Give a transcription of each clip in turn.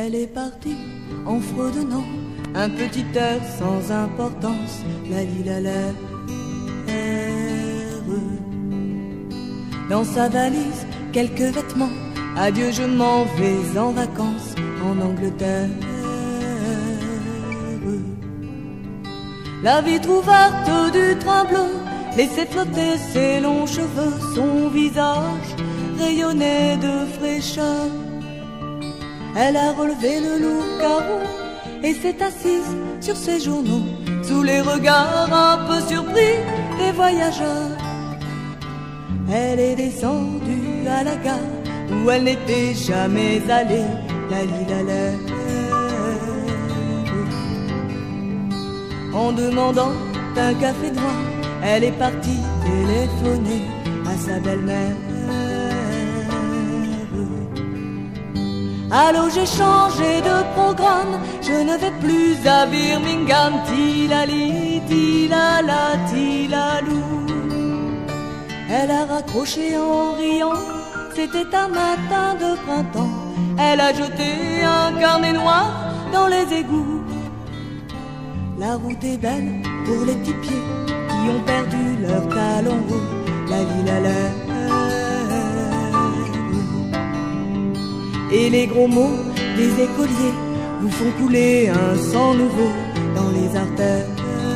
Elle est partie en fredonnant un petit air sans importance, la la. Dans sa valise, quelques vêtements, adieu je m'en vais en vacances en Angleterre. La vitre ouverte du train bleu laissait flotter ses longs cheveux, son visage rayonnait de fraîcheur. Elle a relevé le lourd carreau et s'est assise sur ses journaux, sous les regards un peu surpris des voyageurs. Elle est descendue à la gare où elle n'était jamais allée, la En demandant un café noir, elle est partie téléphoner à sa belle-mère. Allô, j'ai changé de programme, je ne vais plus à Birmingham, tilali, tilala, tilalou. Elle a raccroché en riant, c'était un matin de printemps. Elle a jeté un carnet noir dans les égouts. La route est belle pour les petits pieds qui ont perdu leurs talons hauts, la Et les gros mots des écoliers vous font couler un sang nouveau dans les artères.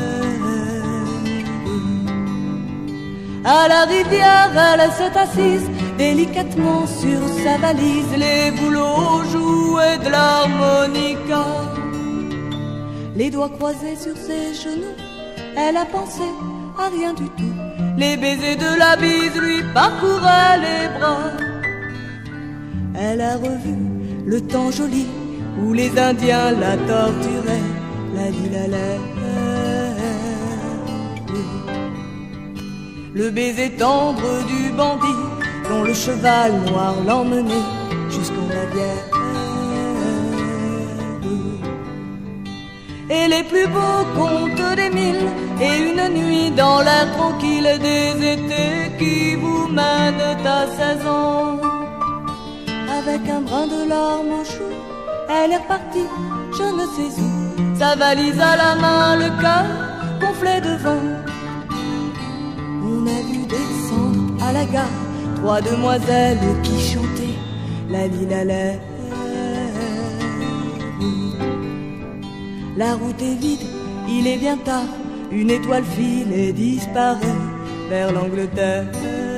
À la rivière, elle s'est assise délicatement sur sa valise. Les bouleaux jouaient de l'harmonica. Les doigts croisés sur ses genoux, elle a pensé à rien du tout. Les baisers de la bise lui parcouraient les bras. Elle a revu le temps joli où les Indiens la torturaient, la Le baiser tendre du bandit dont le cheval noir l'emmenait jusqu'en Bavière. Et les plus beaux contes des mille et une nuit dans l'air tranquille des étés qui vous mènent à 16 ans. Avec un brin de larmes aux choux, elle est repartie, je ne sais où, sa valise à la main, le cœur gonflé de vent. On a vu descendre à la gare 3 demoiselles qui chantaient la La route est vide, il est bien tard, une étoile file et disparaît vers l'Angleterre.